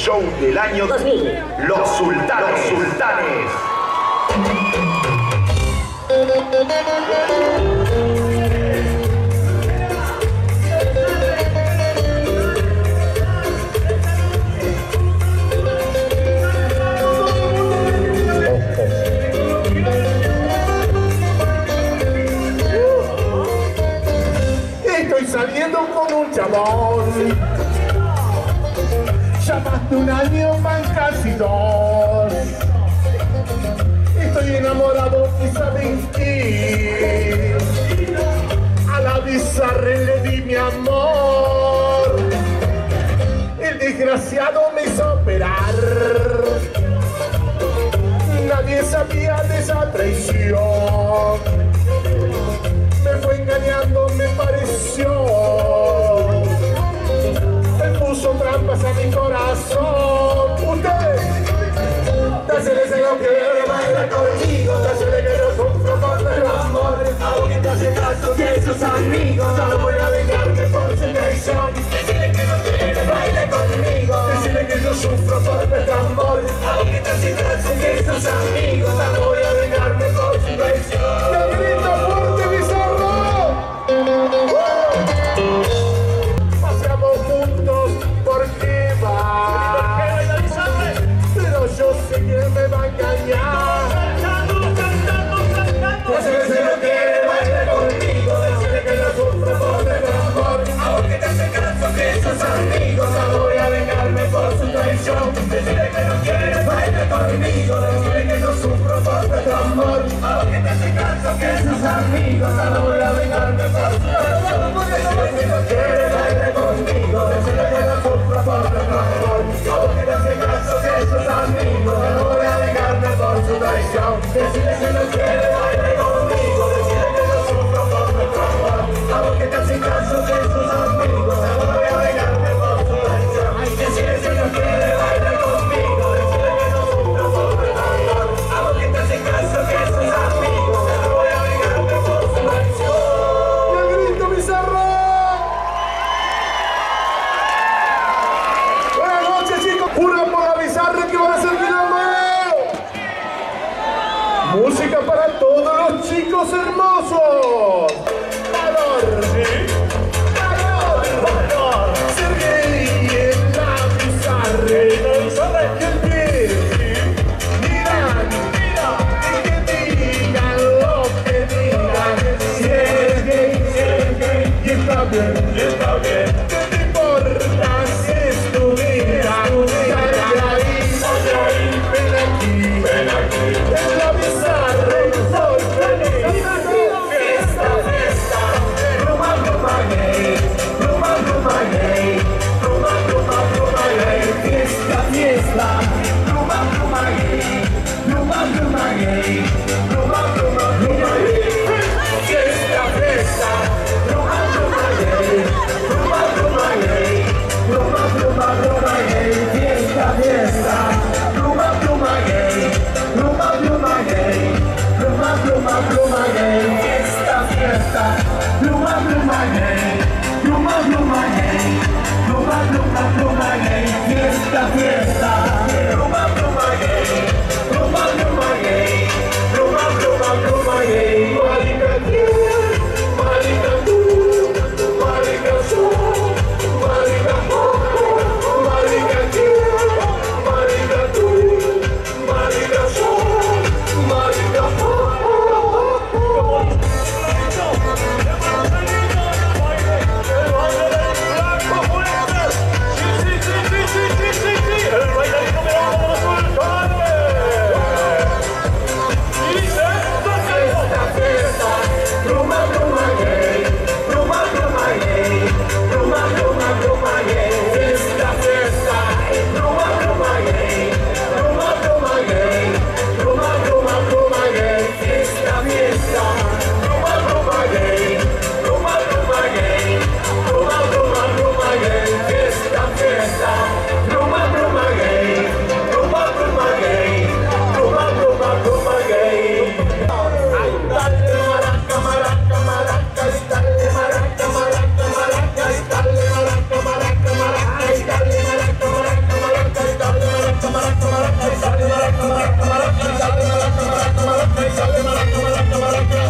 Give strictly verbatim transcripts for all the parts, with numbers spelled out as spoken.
show del año dos mil. Los Sultanes. Los Sultanes. Estoy saliendo con un chabón, ya más de un año van casi dos. Estoy enamorado y saben qué, a la bizarra le di mi amor. El desgraciado me hizo operar, nadie sabía de esa traición. Me fue engañando, me pareció, me puso trampas a mi corazón. Ustedes, dásele se lo quiere, baila conmigo, dásele que no sufro por el amor. Hago que te hace caso que sus amigos, solo voy a vengarme por su traición. Decirle que no quiere, baila conmigo, decirle que yo sufro por nuestro amor. Hago que te hace caso que sus amigos, solo voy a vengarme por su traición. ¡Que grita fuerte, Bizarro! Paseamos juntos porque va, pero yo sé que me va a engañar. Decirle si no quiere, baila conmigo, decirle que no sufro por el amor. Hago que te hace caso que sus amigos, ahora voy a vengarme por su traición. Decirle que no quiere, baila conmigo, decirle que no sufro por nuestro amor. Hago que te hace caso que sus amigos, ahora voy a vengarme por su traición. Decirle que no quiere, baila conmigo, decirle que no sufro por nuestro amor. Hago que te hace caso que sus amigos, ahora voy a vengarme por su traición. Decirle que no quiere, baila conmigo, decirle que no sufro por nuestro amor. Hago que te hace caso que sus amigos, ahora voy a vengarme por su traición. Decirle que no quiere, baila conmigo, decirle que no sufro por nuestro amor. Hago que te hace caso que sus amigos, ahora voy a vengarme por su traición. ¡Qué grito, Bizarro! Buenas noches, chicos. Jura por la Bizarra que van a ser quilombo. Música para todos los chicos hermosos. Valor, valor, valor. Ser gay en la Bizarra. Y el pie, miran, y que digan lo que digan. Si eres gay, si eres gay, y está bien, y está bien. ¿Qué te importa si es tu vida? Sal de ahí, sal de ahí, ven aquí, ven aquí. En la Bizarra soy feliz. Fiesta, fiesta, rumba, rumba gay, rumba, rumba gay, rumba, rumba, rumba gay. Fiesta, fiesta, rumba, rumba gay, rumba, rumba gay, rumba, rumba, rumba gay. Fiesta, fiesta, rumba, rumba gay, rumba, rumba gay, rumba, rumba, rumba gay. Fiesta, fiesta, rumba, rumba gay, rumba, rumba gay, rumba, rumba, rumba gay. Fiesta, fiesta, rumba, rumba gay, rumba, rumba gay, rumba, rumba, rumba gay. Fiesta, fiesta, rumba, rumba gay, rumba, rumba gay, rumba, rumba, rumba gay. Marica tú, marica tú, marica soy, marica poco, marica tú, marica tú, marica soy, marica poco. El baile del blanco fuerte. Sí, sí, sí, sí, sí, sí, sí, sí. El baile maraca, maraca, y dale maraca, maraca, maraca, y dale maraca, maraca, maraca.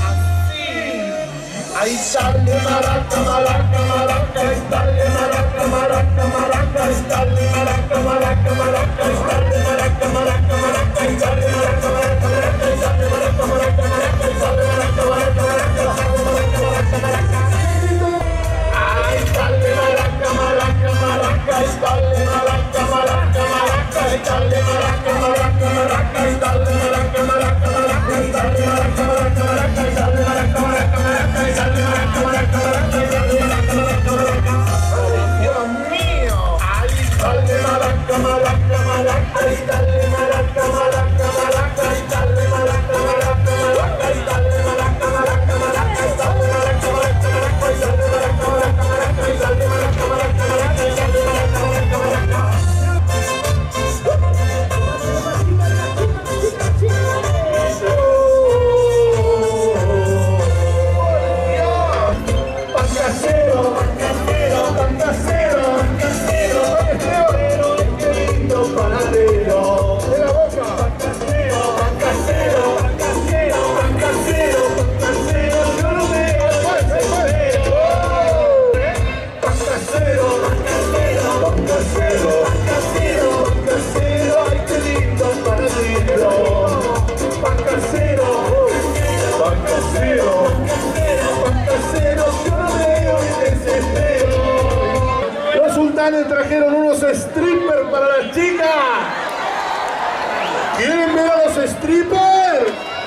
Ahí sale maraca, maraca, maraca, y dale maraca, maraca, maraca, y dale maraca, maraca, maraca, y dale maraca, maraca, maraca, y dale maraca, maraca, maraca, y dale maraca, maraca, maraca, y dale maraca, maraca, maraca, maraca. Ay, dale maraca, maraca, maraca, y dale maraca, maraca, maraca, y dale maraca, maraca, maraca, y dale maraca, maraca, maraca, y dale maraca, maraca, maraca, y dale maraca, maraca, maraca, y dale maraca, maraca, maraca, y dale maraca, maraca, maraca. ¡Ay, Dios mío! Ay, dale maraca, maraca, maraca, y dale maraca, maraca, maraca, y dale maraca, maraca, maraca, y dale maraca, maraca, maraca, y dale maraca, maraca, maraca, y dale maraca, maraca, maraca, y dale maraca, maraca, maraca, y dale maraca, maraca, maraca. Trajeron unos strippers para las chicas. ¿Quieren ver a los strippers?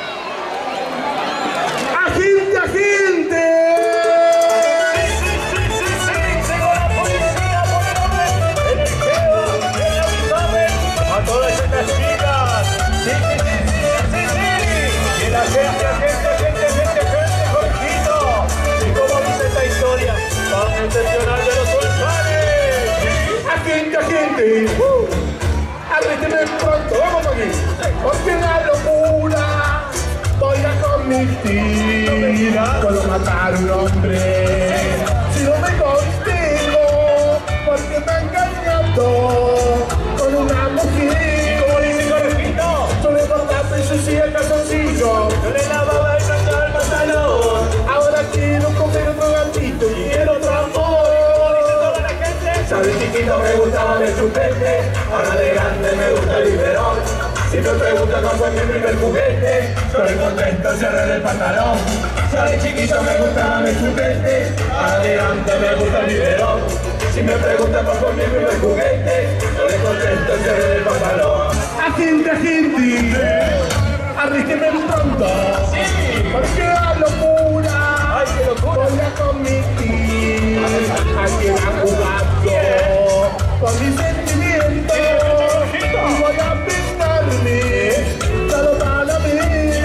¡Agente, agente! Sí, sí, sí, sí, sí. Llegó la policía por el orden. En el Geo, en la Visabe, a todas estas chicas. Sí, sí, sí, sí, sí, sí. Y la gente, agente, agente, agente, agente, Jorgito. ¿Y cómo dice esta historia tan excepcional de los sultanes? Agente, agente, uh, arrésteme pronto, vamos aquí, porque la locura voy a cometer, puedo matar a un hombre, si no me contigo, porque me ha engañado con una mujer. ¿Cómo dice Jorgito? Yo le cortaste y sucia el calzoncillo, Yo le lavaba y planchaba el pantalón. ahora quiero comer otro gatito y quiero otro amor. Sabes, chiquito, me gustaba el chupete, ahora de grande me gusta el biberón. Si me preguntan cuál fue mi primer juguete, soy contento, cerré el pantalón. Sabes, chiquito, me gustaba el chupete, ahora de grande me gusta el biberón. Si me preguntan cuál fue mi primer juguete, soy contento, cerré el pantalón. Agente, agente, arrísteme pronto, porque la locura ¡Ay, qué locura! voy a cometer, a quien ha jugado con mis sentimientos, y voy a vengarme, solo para mí.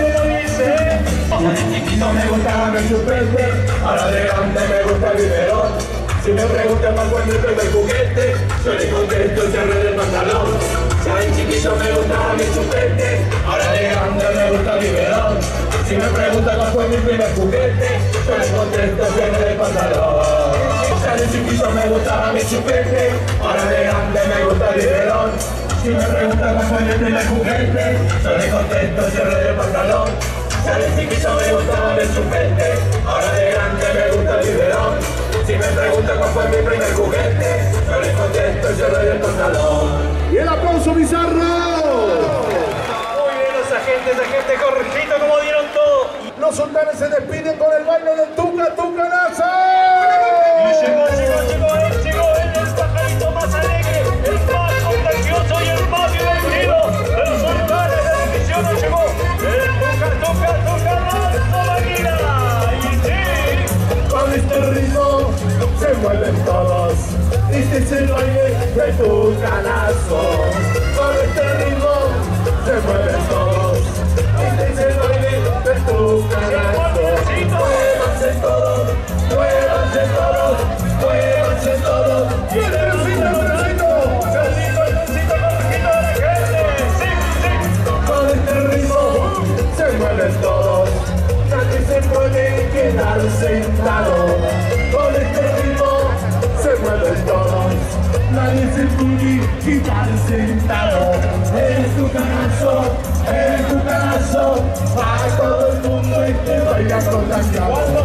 De chiquito me gustaba el chupete, ahora de grande me gusta el biberón. Si me preguntan cuál fue mi primer juguete, yo le contesto y cerré el pantalón. Sabes, chiquito, me gustaba mi chupete, ahora de grande me gusta el biberón. Si me preguntan cuál fue mi primer juguete, yo le contesto y cerré el pantalón. Sabes, chiquito, me gustaba mi chupete, ahora de grande me gusta el biberón. Si me preguntan cuál fue mi primer juguete, yo le contesto y cerré el pantalón. Sabes, chiquito, me gustaba mi chupete, ahora de grande me gusta el biberón. Si me preguntan cuál fue mi primer juguete, yo le contesto y cerré el pantalón. Y el aplauso bizarro. Muy bien, los agentes, agente Jorgito, como dieron todo. Los sultanes se despiden con el baile del Tuca Tucanazo. Y llegó, llegó, llegó él, llegó él, el pajarito más alegre, el más contagioso y el más divertido de los sultanes de la división. Llegó el Tuca, Tuca, Tucanazo, Maguila. Y sí, Con este ritmo se mueven todos. Este es el baile del Tucanazo. Con este ritmo se mueven todos. Este es el baile del Tucanazo. Muévanse todos, muévanse todos, muévanse todos. Y el Leoncito, el Leoncito, Carlito, el Leoncito, Jorgito de la gente. Sí, sí. con este ritmo se mueven todos. Nadie se puede quedar sentado. Con este ritmo se mueven todos. Nadie se puede quedar sentado. El Tucanazo el tucanazo, a todo el mundo y te vaya contagiado.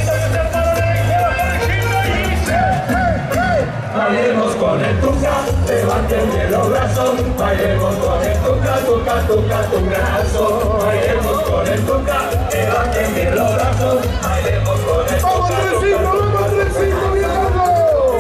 Bailemos con el tuca, levanten bien los brazos, bailemos con el tuca, tuca, tuca, tucazo. Bailemos con el tuca, levanten bien los brazos, bailemos con el tuca. ¡Vamos, Andresito, vamos, Andresito, viejo!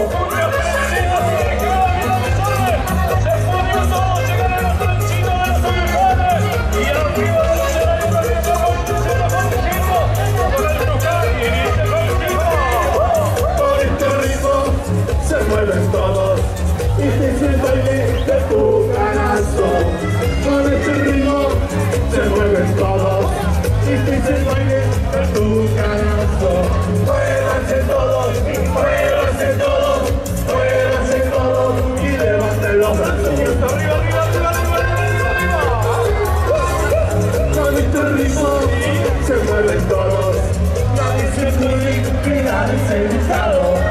Mueven todos y este es el baile de tucanazo. Con este ritmo se mueven todos y este es el baile de tucanazo. Muévanse todos, muévanse todos, muévanse todos y levanten los brazos. Arriba, arriba, arriba, arriba, arriba. Con este ritmo se mueven todos, nadie se puede quedar sentado.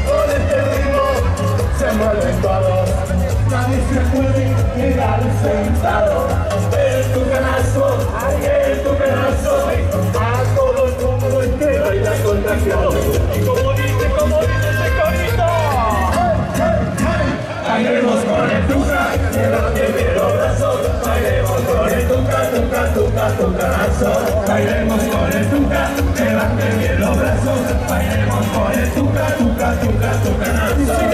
Se mueven todos, nadie se puede quedar sentado. El tucanazo, el tucanazo, a todo el mundo entero baila contagiado. Y como dice, como dice ese corito, bailemos con el tuca, levanten bien los brazos, bailemos con el tuca, tuca, tuca, tucanazo. Bailemos con el tuca, levanten bien los brazos, bailemos con el tuca, tuca, tuca, tucanazo.